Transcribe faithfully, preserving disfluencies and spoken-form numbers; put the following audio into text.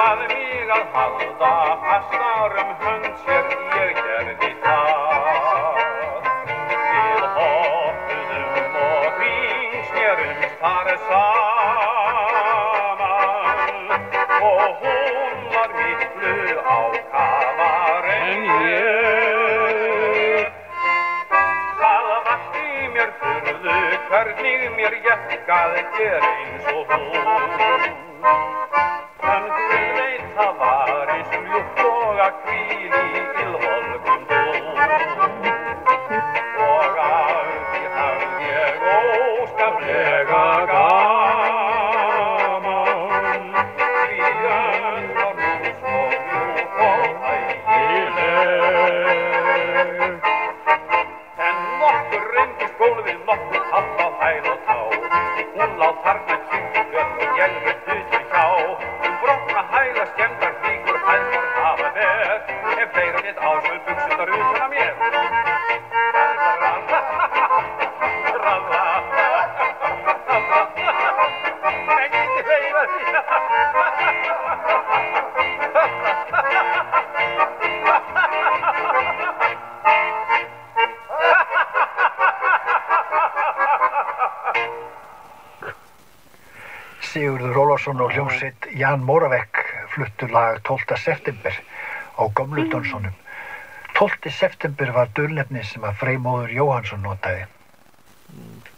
bað mig að halda fast árum hönd sér ég gerði það. Við hoppuðum og hringsnerumst þar saman og hún var miklu ákafar en ég. Það vakti mér furðu hvernig mér gekk að gera eins og hún. En Guð veit það var eins mjúkt og að hvíla í ylvolgum dún. Og af því hafði ég óskaplega gaman, því öll var hún svo mjúk og þægileg. En nokkur reyndist gólfið nokkur haft á hæð og tá. Hún lá þarna kyrr og glöð og ég við hluti hjá. Um brotna hæla skemmdar flíkur hæðsvar hafa ver, ef fleira mitt ásvöld buxurnar utan að mér. Ralla, ekki hleypa því. Sigurður Ólafsson og hljómsveit Jan Moravec fluttu lag tólfta september á gömlu dönsunum. tólfti september var dulnefni sem að Freymóður Jóhannsson notaði.